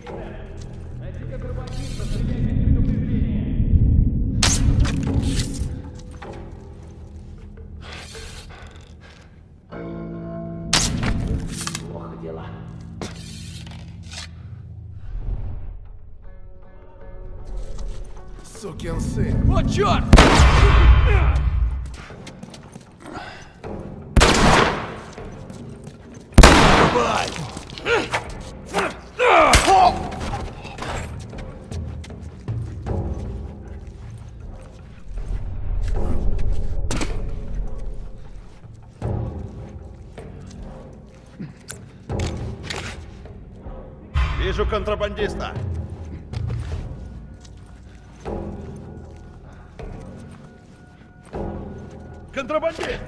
Плохо дела. Сукин сын. О, черт! Давай! Вижу контрабандиста. Контрабандист!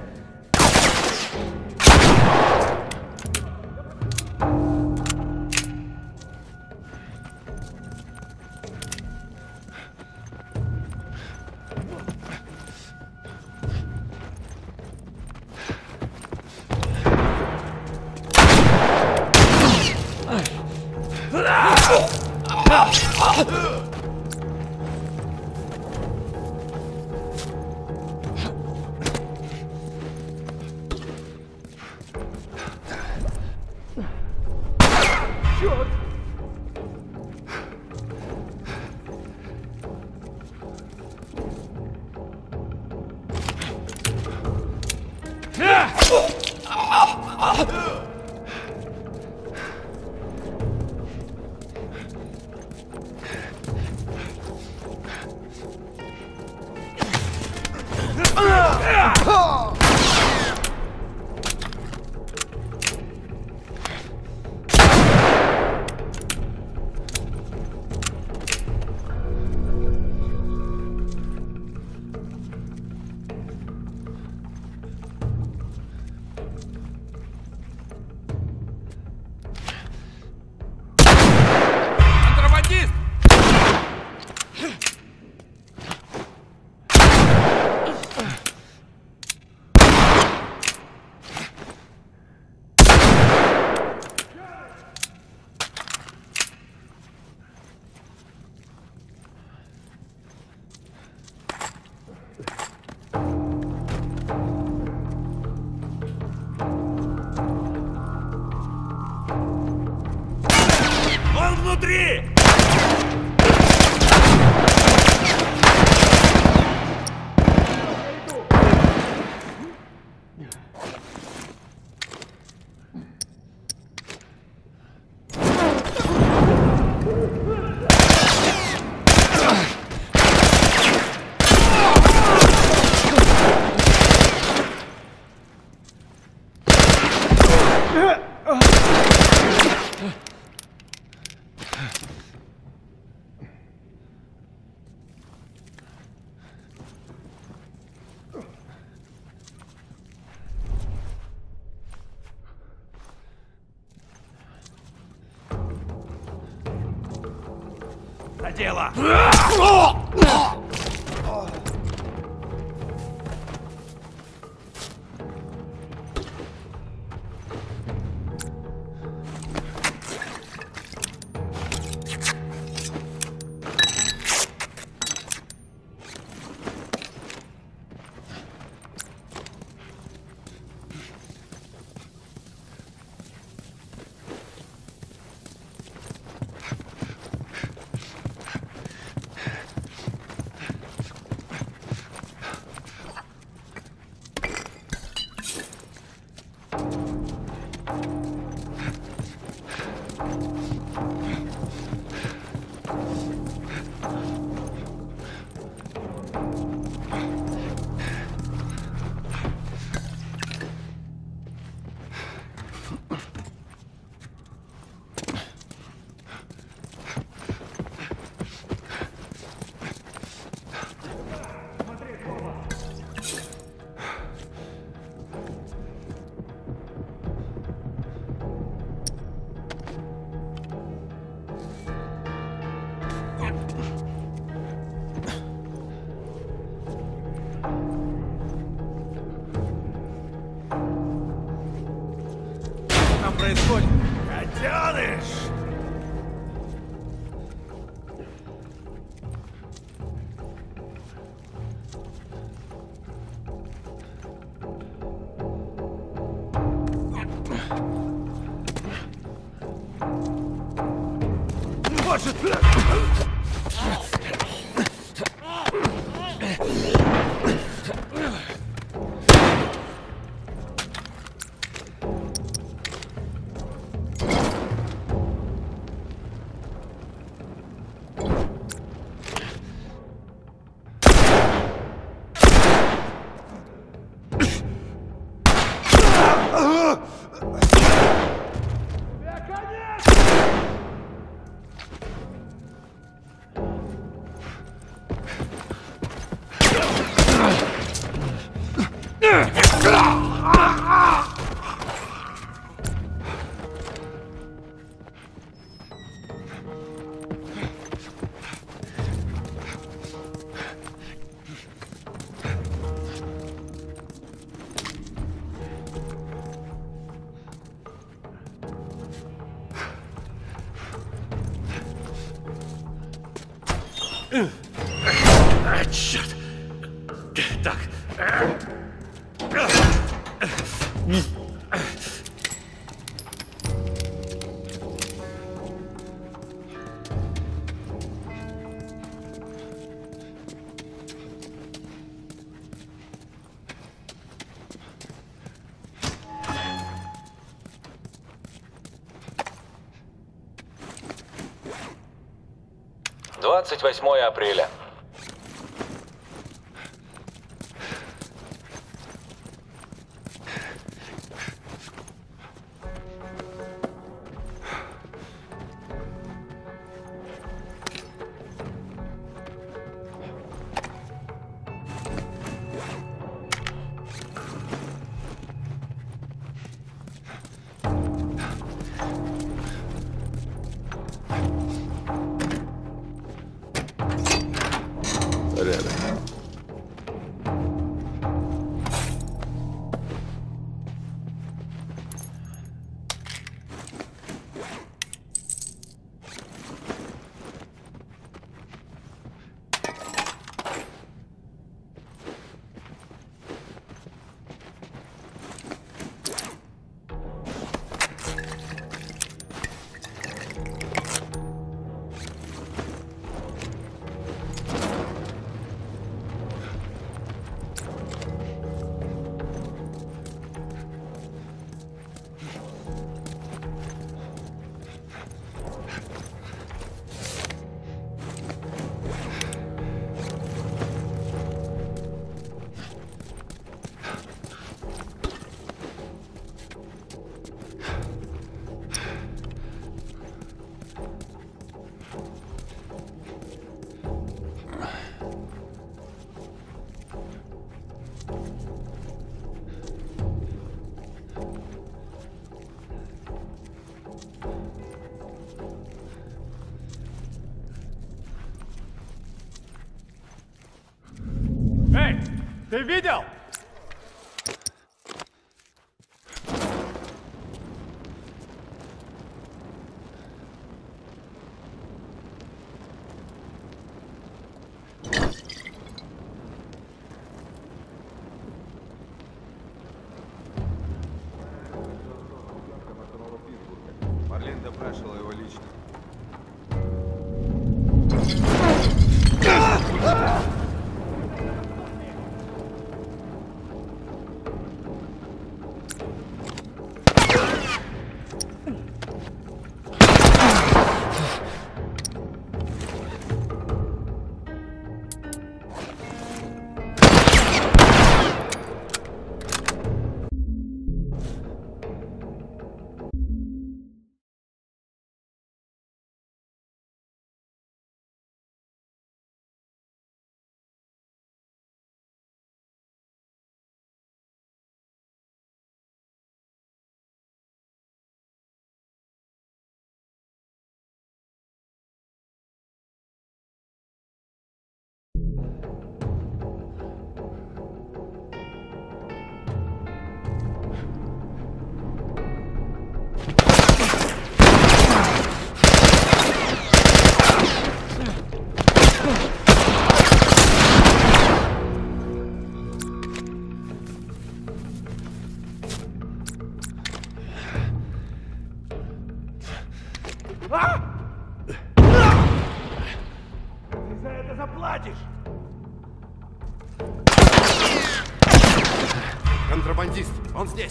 Контрабандист! Он внутри! За дело! Что там происходит? Котеныш! Может! 28 апреля. Эй, ты видел? Марлен допрашивала его лично. заплатишь! Контрабандист, он здесь.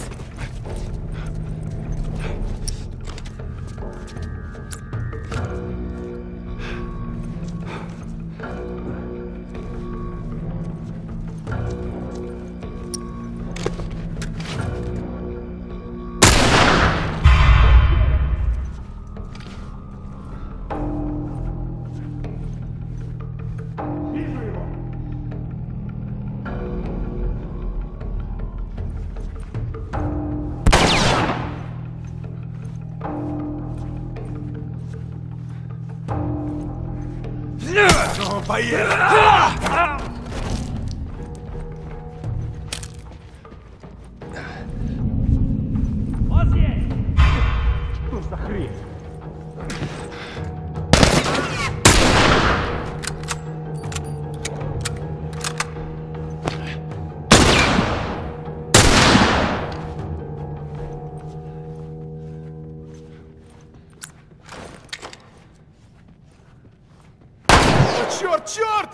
Ну, поехали! Вот здесь! Что за хрень? Черт, черт!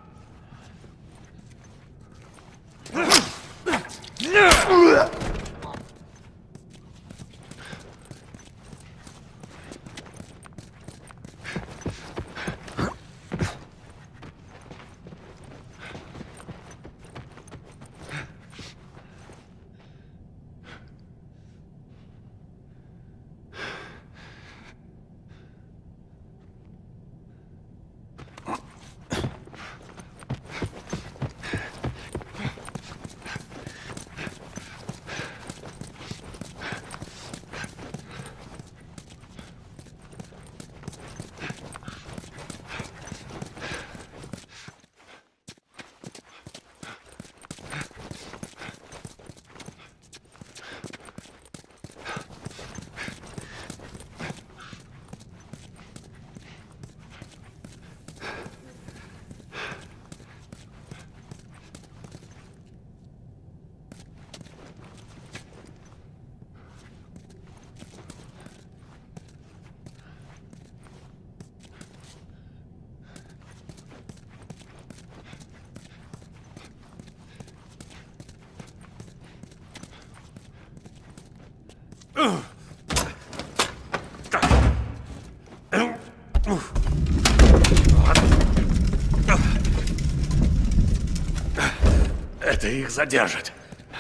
Это их задержит.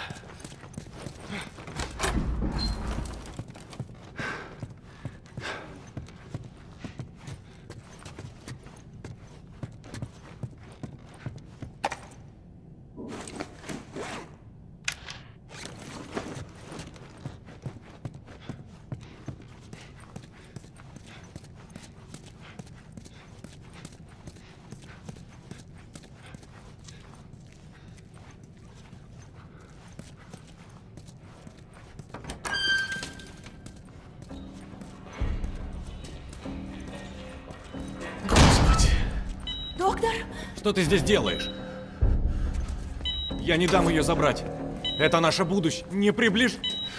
Доктор? Что ты здесь делаешь? Я не дам ее забрать. Это наше будущее. Не приближь...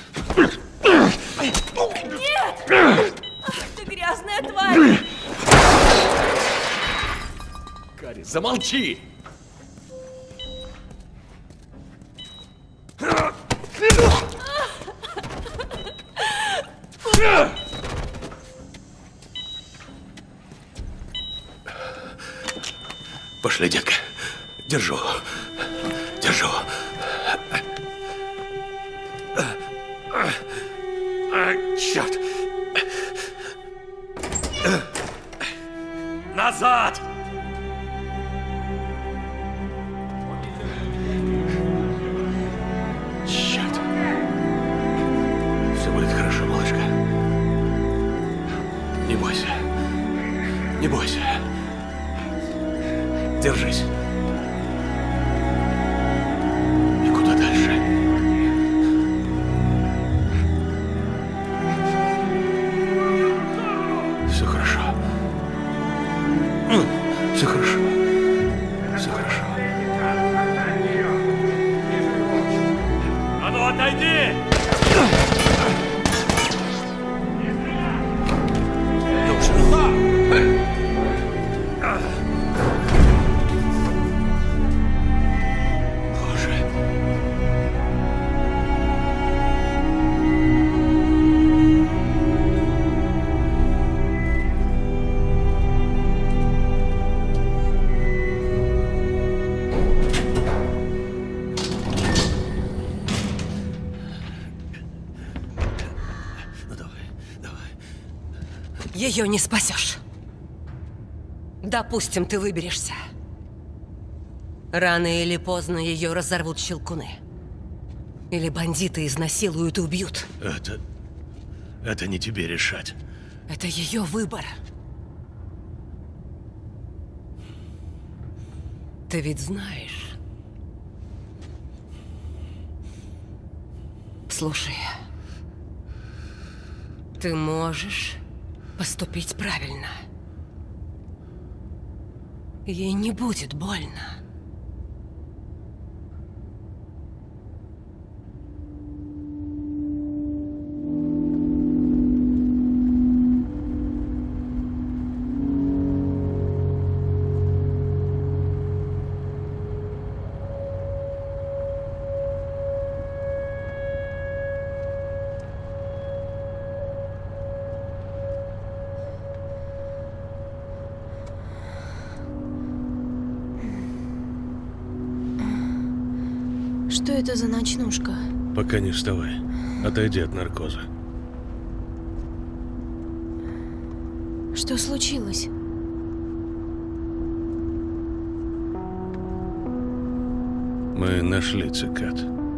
Нет! Ах, ты грязная тварь! Кари, замолчи! Пошли, детка. Держу. Держу. Черт. Назад! Черт. Все будет хорошо, малышка. Не бойся. Не бойся. Держись. И куда дальше? Все хорошо. Все хорошо. Все хорошо. А ну отойди! ее не спасешь. Допустим, ты выберешься. Рано или поздно ее разорвут щелкуны. Или бандиты изнасилуют и убьют. Это не тебе решать. Это ее выбор. Ты ведь знаешь. Слушай, ты можешь поступить правильно. Ей не будет больно. Что это за ночнушка? Пока не вставай. Отойди от наркоза. Что случилось? Мы нашли цикад.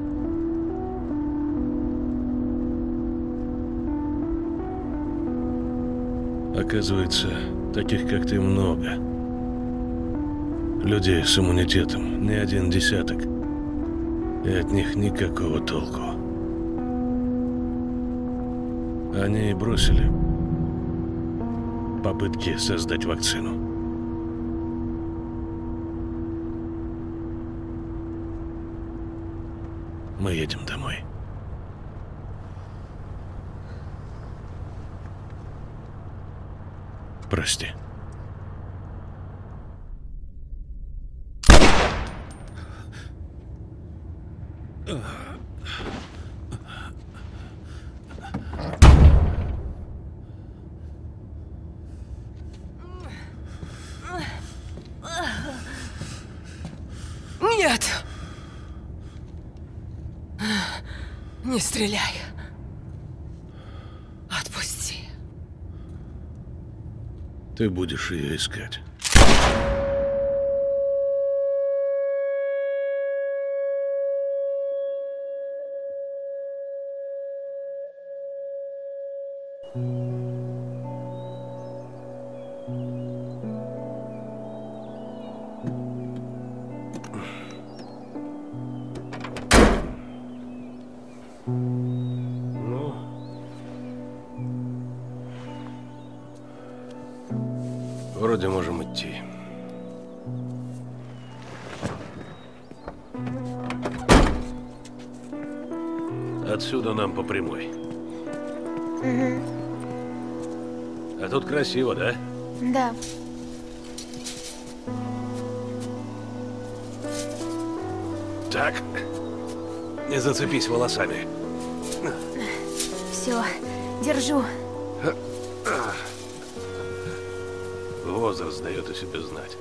Оказывается, таких как ты много. Людей с иммунитетом не один десяток. И от них никакого толку. Они и бросили попытки создать вакцину. Мы едем домой. Прости. Нет! Не стреляй. Отпусти. Ты будешь ее искать. Вроде можем идти. Отсюда нам по прямой. Угу. А тут красиво, да? Да. Так. Не зацепись волосами. Все, держу. Возраст дает о себе знать.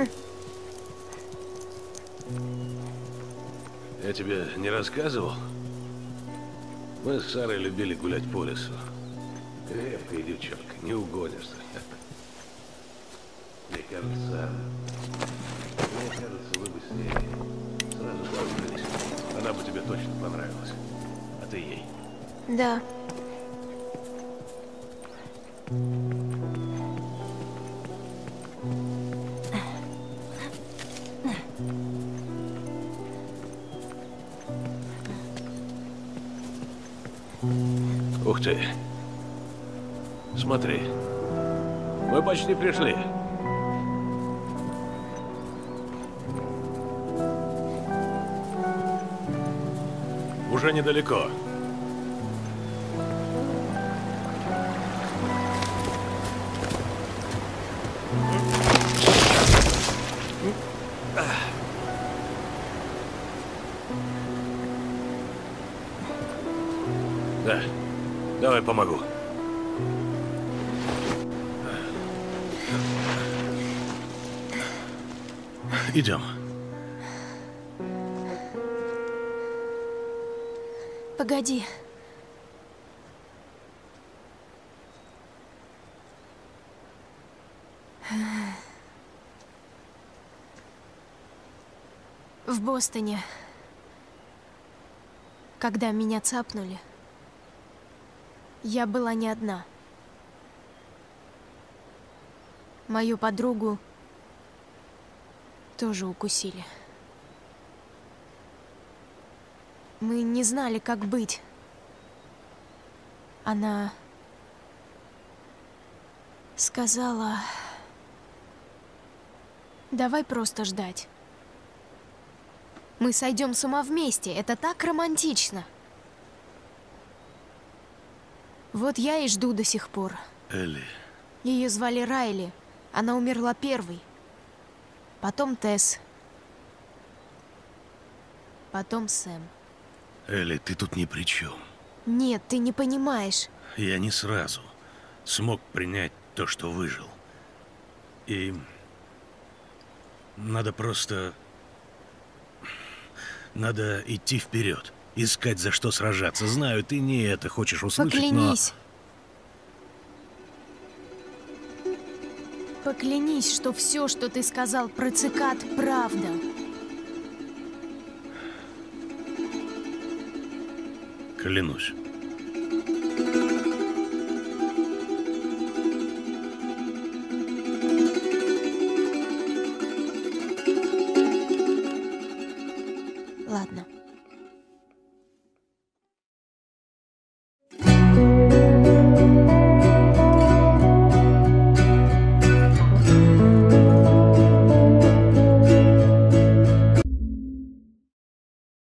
Я тебе не рассказывал? Мы с Сарой любили гулять по лесу. Крепкая девчонка, не угонишься. Мне кажется, вы бы с ней сразу подружились. Она бы тебе точно понравилась. А ты ей. Да. Ух ты. Смотри. Мы почти пришли. Уже недалеко. Да. Давай помогу. Идем. Погоди. В Бостоне, когда меня цапнули, я была не одна. Мою подругу тоже укусили. Мы не знали, как быть. Она сказала: давай просто ждать. Мы сойдем с ума вместе. Это так романтично. Вот я и жду до сих пор. Элли. Ее звали Райли. Она умерла первой. Потом Тесс. Потом Сэм. Элли, ты тут ни при чем. Нет, ты не понимаешь. Я не сразу смог принять то, что выжил. И надо просто... Надо идти вперед, искать, за что сражаться. Знаю, ты не это хочешь услышать, Поклянись. Поклянись, что все, что ты сказал про цикад, правда. но... Клянусь. Ладно.